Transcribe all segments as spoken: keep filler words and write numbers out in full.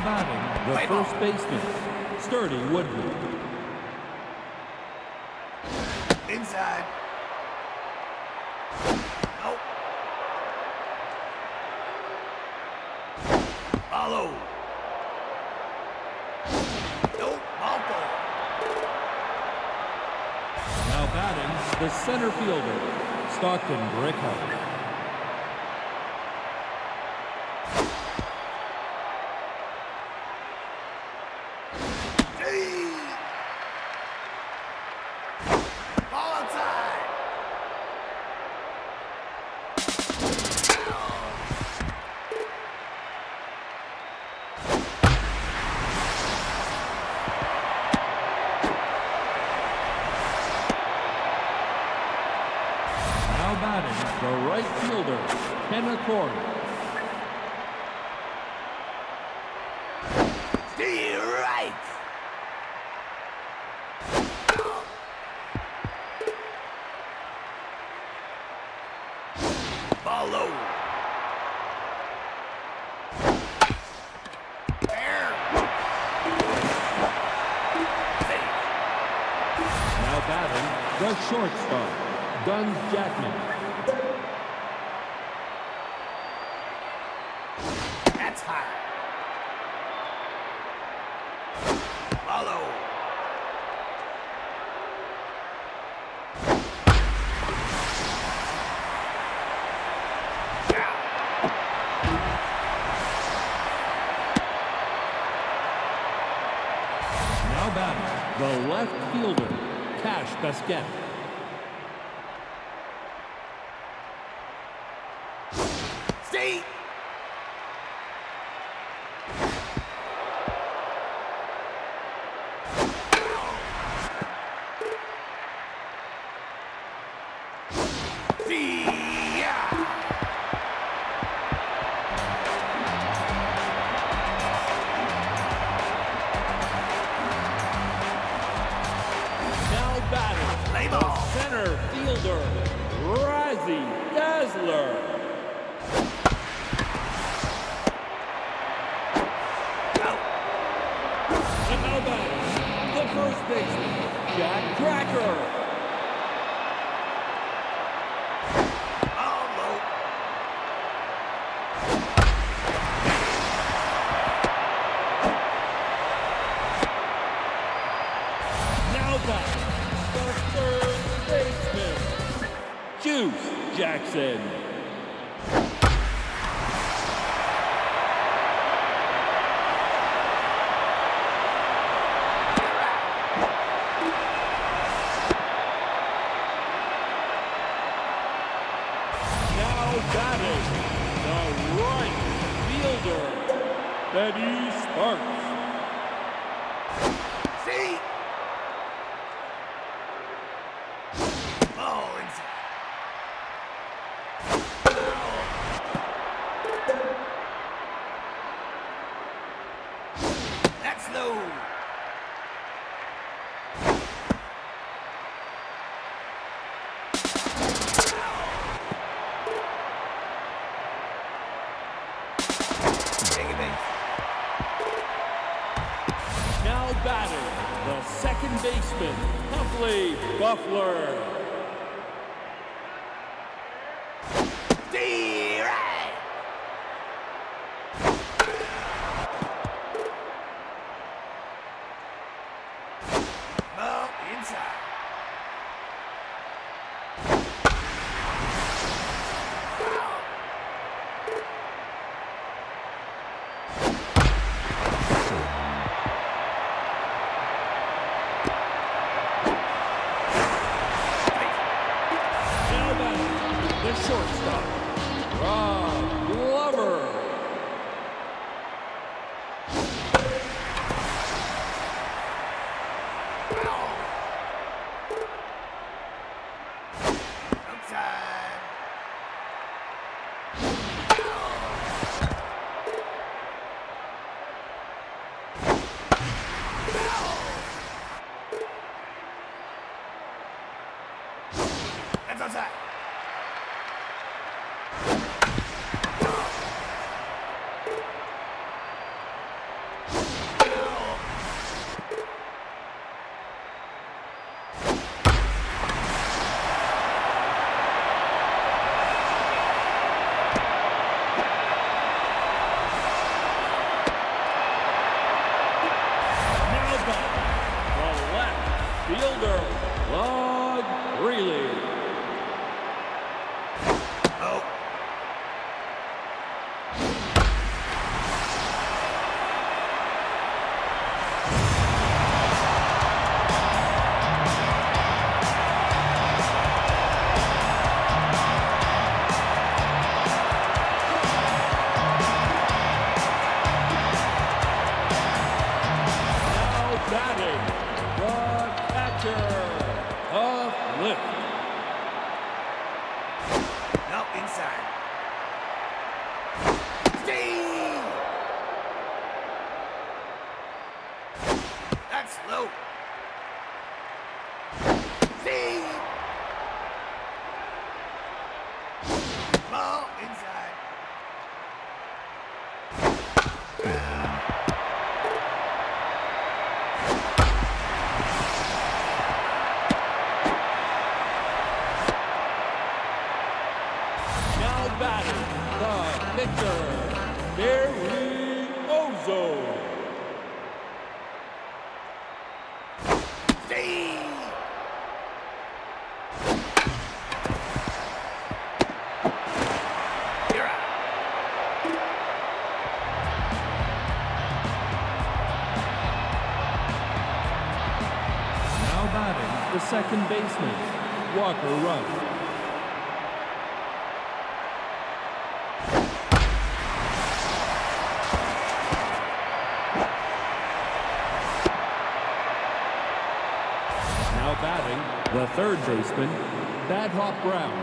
batting, the Play first ball. baseman, Sturdy Woodley. Inside. Nope. Follow. Nope. Maeko. Now batting, the center fielder, Stockton Brickhouse. Ball outside. Now batting, the right fielder, Kenna Corey. Stay right. Follow. There. Safe. Now batting, the shortstop, Guns Jackman. That's high. Follow. Yeah. Now batting, the left fielder, Cash Basquet. Stay. Yeah. Now batting, Play the ball. center fielder, Razzie Dazzler. Out. And now batting, the first baseman, Jack Tracker. Ball low. Now batting, the third baseman, Juice Jackson. Now batting, the right fielder, Betty Sparks. See. Ball inside. That's low. Take a base. Now batting, the second baseman, Humphrey Buffler. Stay right. Ball inside. Foul. Now batting, the shortstop, Now batting, the pitcher, Barry Ozo. Steve. You're out. Now batting, the second baseman, Walker Rush. Now batting, the third baseman, Bad Hop Brown.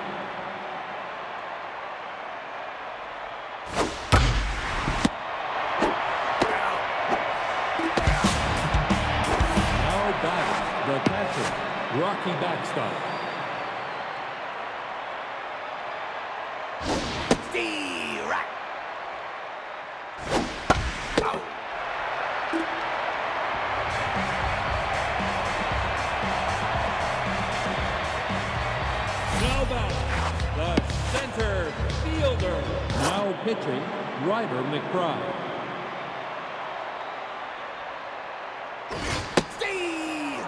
Now batting, the catcher, Rocky Backstop. Steve. Right. Out. Now batting, the center fielder. Now pitching, Ryder McBride. Steve.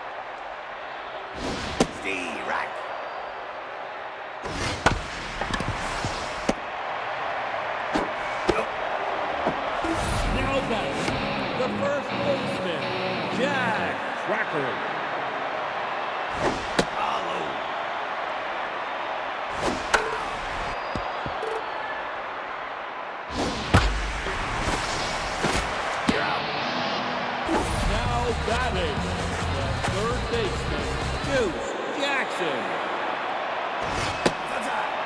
Steve. Right. Now batting, the first baseman, Jack Tracker. Follow. You're out. Now batting, the third baseman, Deuce Jackson. That's out.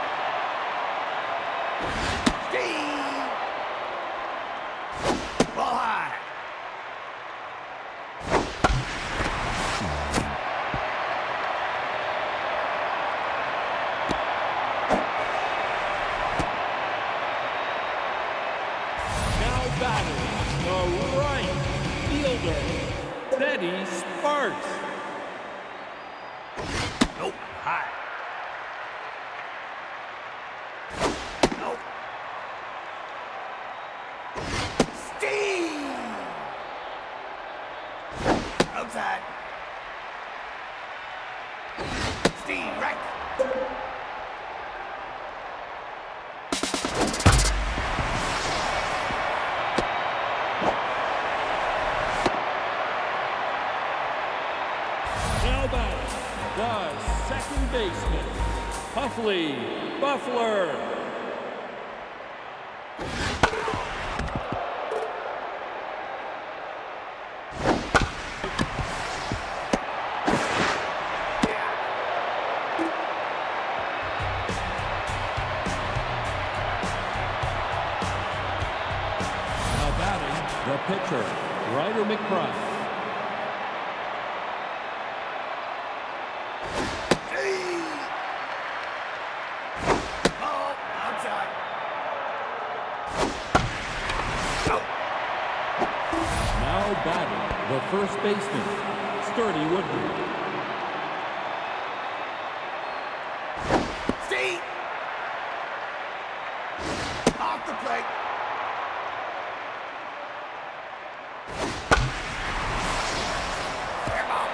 Steve. Ball high. Now batting, the right fielder, Teddy Sparks. Nope. High. Nope. Steve. Outside. Steve. Right. Now batting, the second baseman, Puffley Buffler. Now batting, the pitcher, Ryder McBride. Steve. Ball outside. Out. Now batting, the first baseman, Sturdy Woodward. Steve. Off the plate. Fair ball.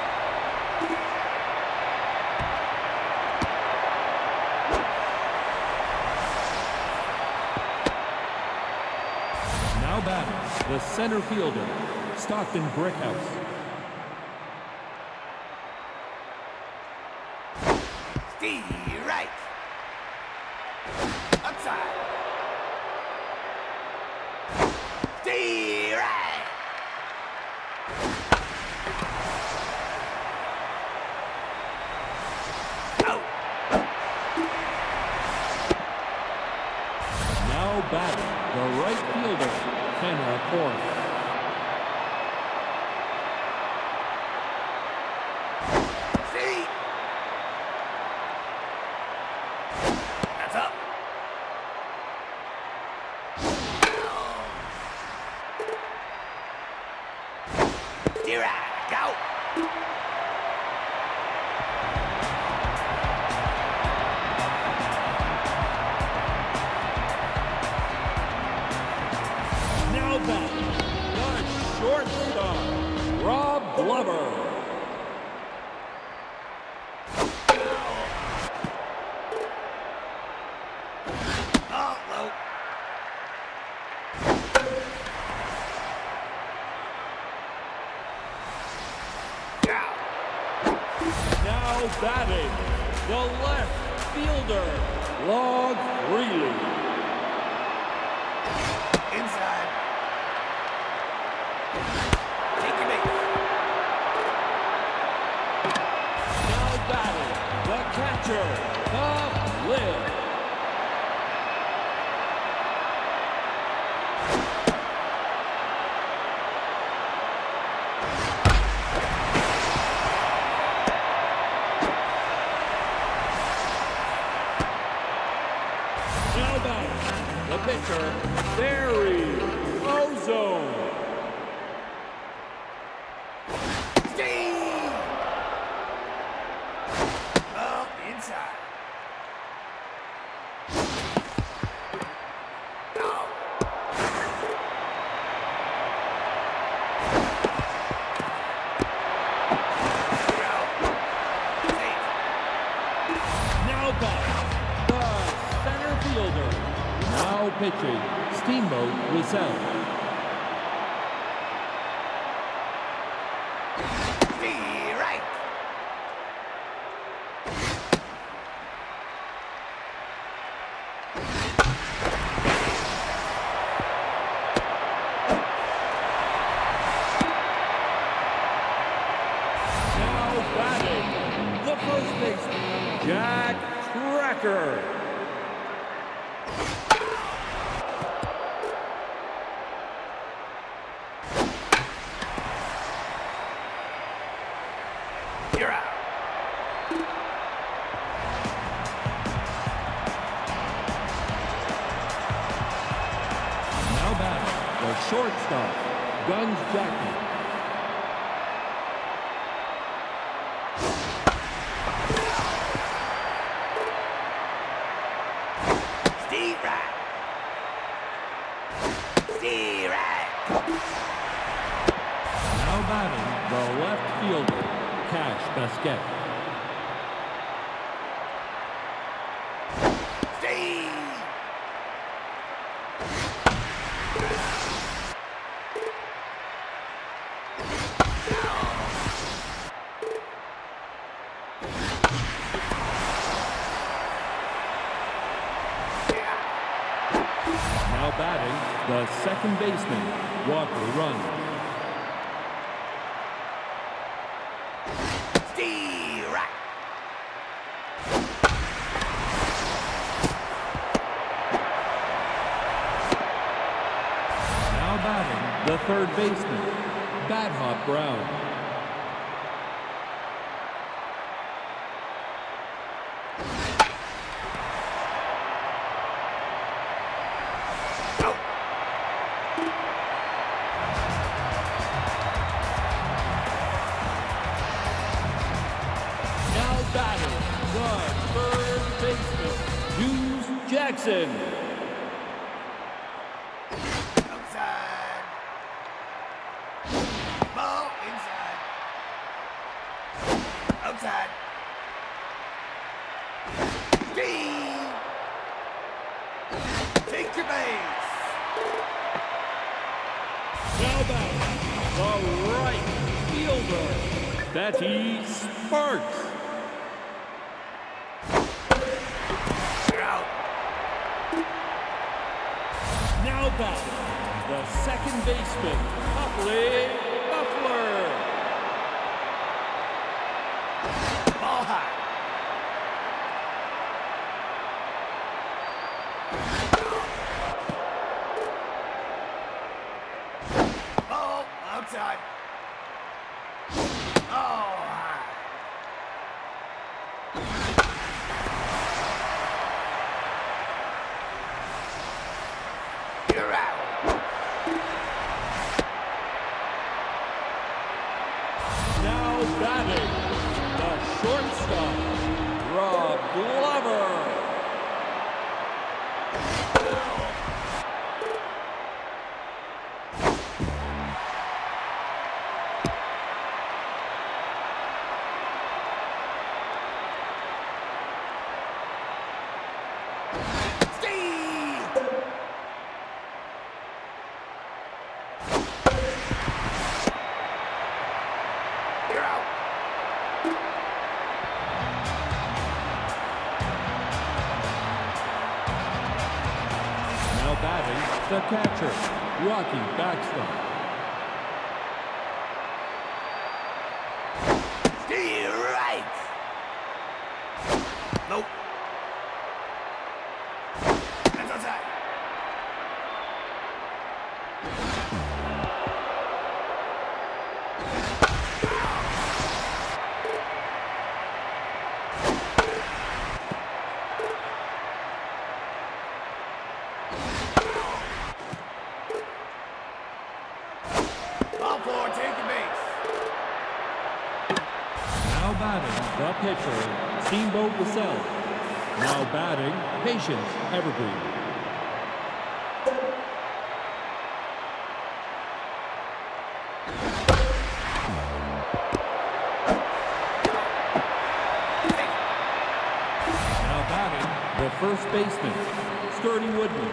Now batting, the center fielder, Stockton Brickhouse. Steve. Right. Outside. Steve. Right. Out. Now batting, the right fielder, Tanner Ford. Steve. That's up. right. Go. Now back, the shortstop, Rob Glover. Oh, low. Now batting, the left fielder, Log Freely. Inside. Take your base. Now batting, the catcher, Bob Liv. Now batting, the pitcher, Barry Ozone. Steve. Oh, inside. Oh. You're out. Safe. Now batting, the center fielder. Now pitching, Steamboat Wissell. Steve right. Now batting, the first baseman, Jack Tracker. You're out. Now batting, the shortstop, Guns Jackie. Steve right. Steve right. Now batting, the left fielder, Cash Basquet. Steve. Now batting, the second baseman, Walker Run. Steve right. Now batting, the third baseman, Bad Hop Brown. Go. Now batting, the third baseman, Hughes Jackson. Outside. Ball inside. Outside. Steve. Take your base. Now batting, the right fielder, Betty Sparks. You're out. Now batting, the second baseman, Copley Buffler. Ball high. Ball outside. Oh, high. You're out. The catcher, Rocky backstop. Stay right. Nope. That's outside. Ball four, take your base. Now batting, the pitcher, Steamboat Vassell. Now batting, Patience Evergreen. Now batting, the first baseman, Sturdy Woodman.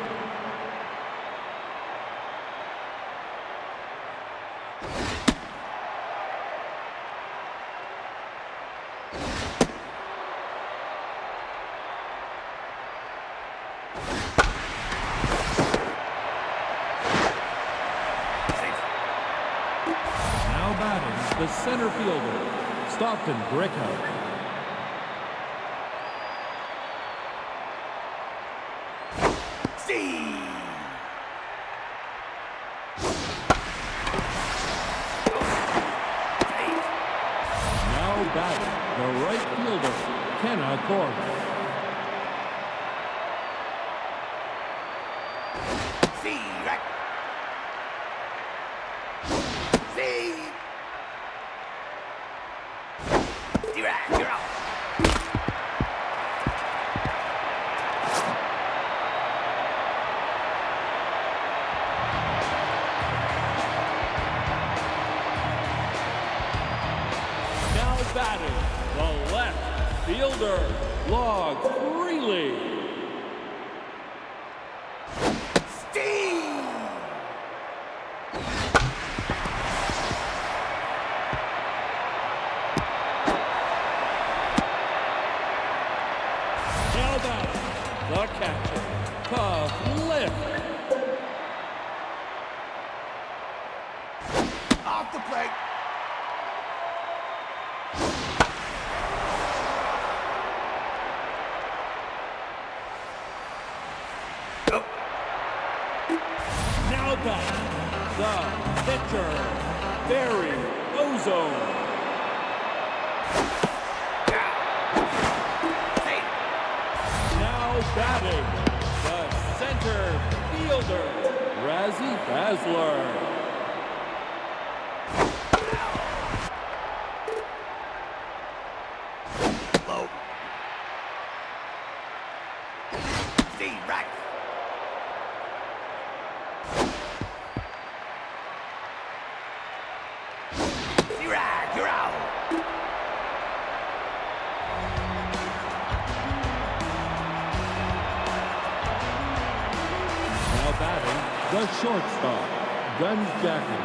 Now batting, the center fielder, Stockton Brickhouse. See. Now batting, the right fielder, Kenna Gordon. See. Right. See. You're out. You're out. Now batting, the left fielder, Log Freely. Steve. Now batting, the catcher, Cuff Lift. Off the plate. Oh. Now batting, the pitcher, Barry Ozone. Hey. Now batting, the center fielder, Razzie Basler. Low. Steve. Right. You're out. You're out. Now batting, the shortstop, Guns Jackie.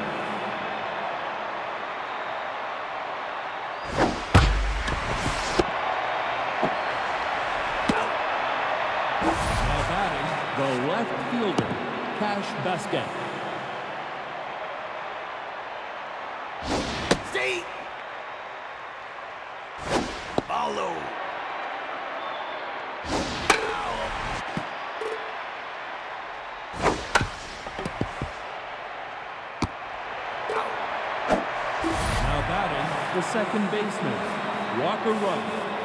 Now batting, the left fielder, Cash Basket. Steve. Ball low. Now batting, the second baseman, Walker Rupp.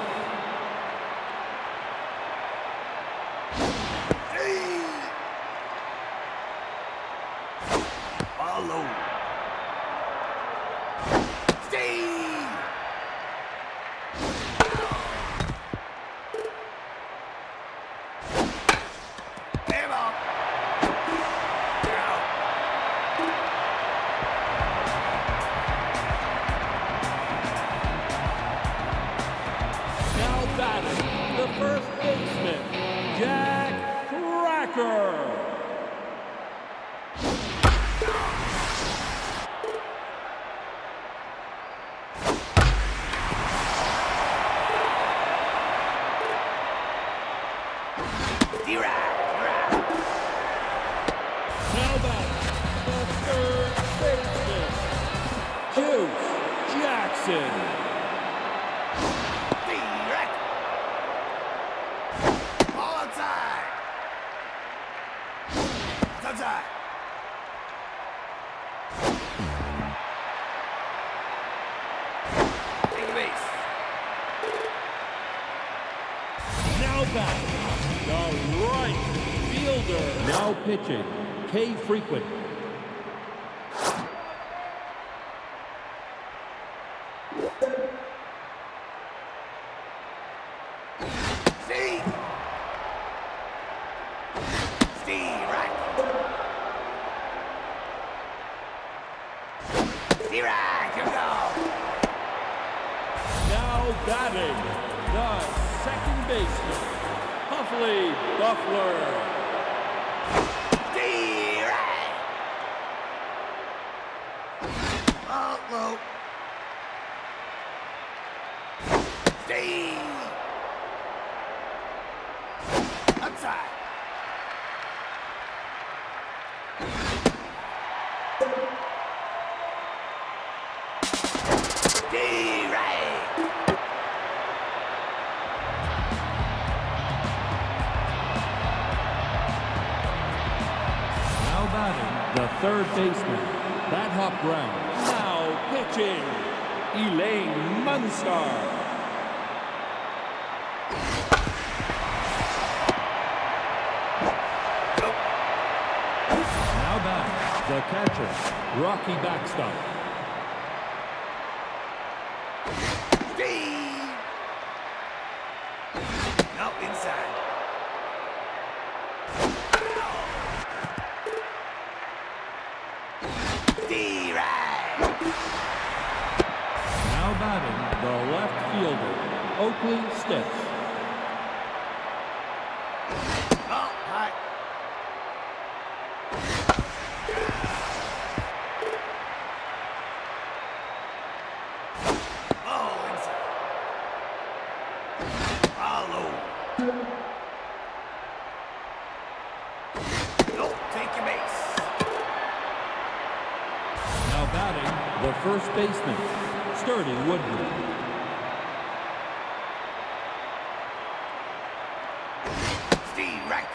Ball low. Steve. Air ball. You're out. Now batting, the first baseman, Jack Cracker. the third baseman, Juice Jackson. Direct. Ball outside. It's outside. Take a base. Now back, the right fielder. Now pitching, K Frequent. Steve. Steve, right. Steve, right. Here we go. Now batting, the second baseman, Huffley Buffler. Steve, right. Ball low. Steve. Outside. Steve, right. Now batting, the third baseman, bat hop ground. Now pitching, Elaine Munstar. Now back, the catcher, Rocky Backstop. Steve. No, inside. Steve, right. Now batting, the left fielder, Oakley Stiff. Oh, high. Oh, inside. Follow. No, take your base. Now batting, the first baseman, Sturdy Woodruff. Steve, right.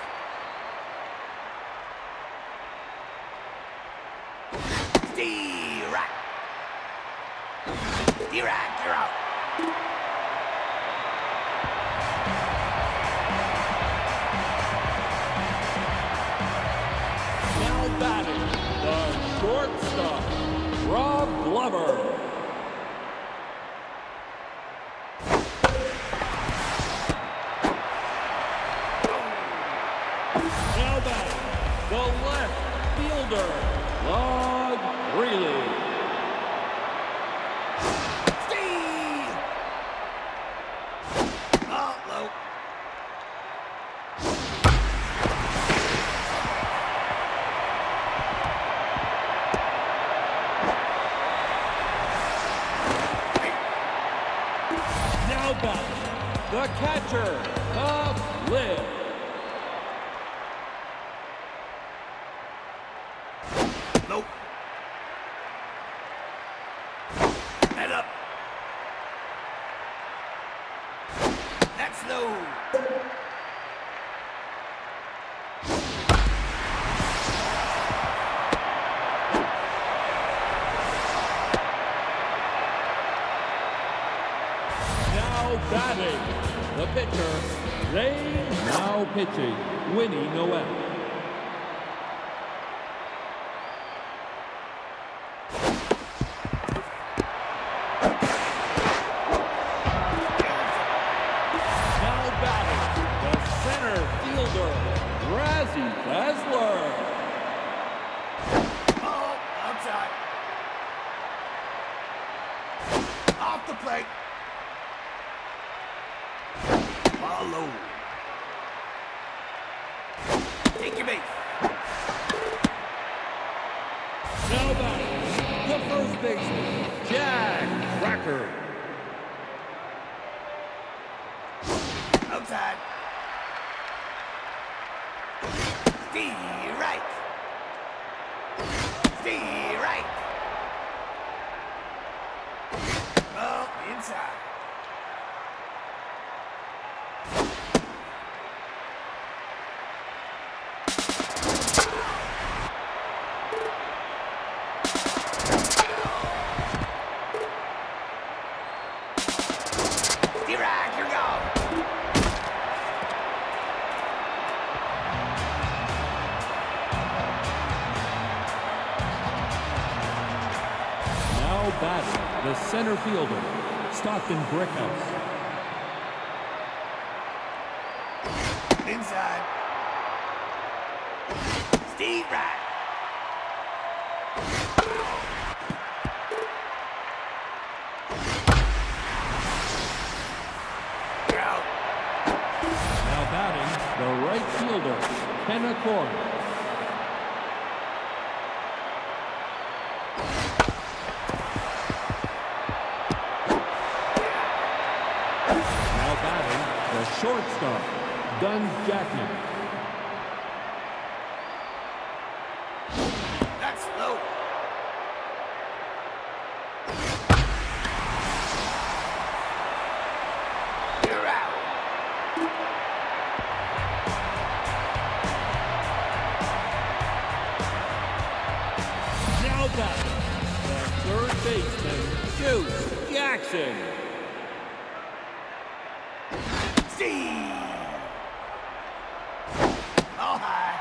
Steve, right. Steve, right, you're out. Now batting, the shortstop, Rob Glover. Now batting, the left fielder, Log Greeley. Steve! Oh, low. Now batting, the catcher, Tough Lid. Nope. Head up. That's low. Now batting, the pitcher, Lane. Now pitching, Winnie Noel. Now batting, the center fielder, Razzie Dazzler. Oh, outside. Off the plate. Follow. Take your base. Now batting, the first baseman, Jack Cracker. Outside. Steve, right. Now batting, the center fielder, Stockton Brickhouse. Inside. Steve Wright. You're out. Now batting, the right fielder, Penacor. Now batting, the shortstop, Duns Jackman. That's low. You're out. Now batting, the third baseman, Deuce Jackson. Steve. All high.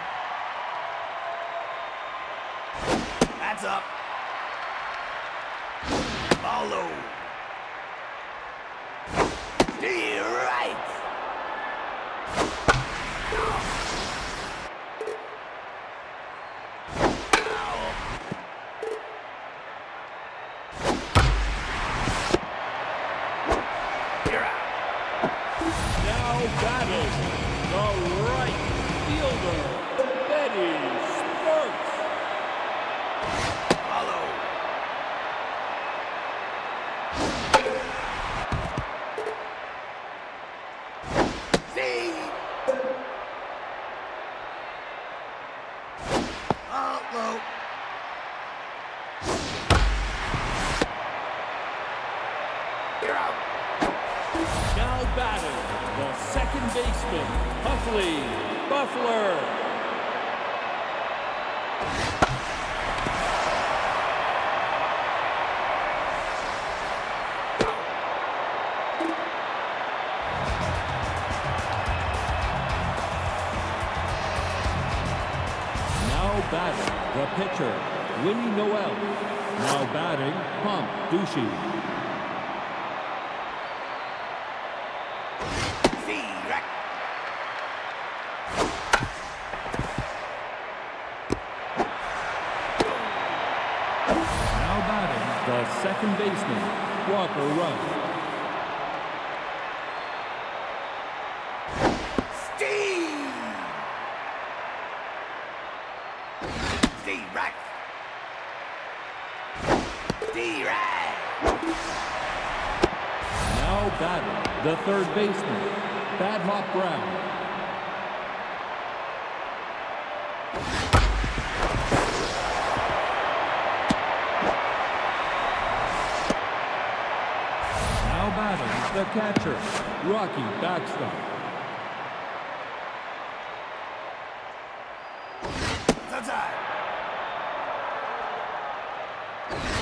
That's up. Ball low. Steve right. You're out. Now batting, the right fielder, Betty Sparks. Follow. See. All low. You're out. Now batting, the second baseman, Huffley Buffler. Now batting, the pitcher, Winnie Noel. Now batting, Pump Ducey. See. Right. Now batting, the second baseman, Walker Rudd. Steve. Steve right. Steve right. Now batting, the third baseman, Bad Hop Brown. Now batting, the catcher, Rocky Backstop. Outside.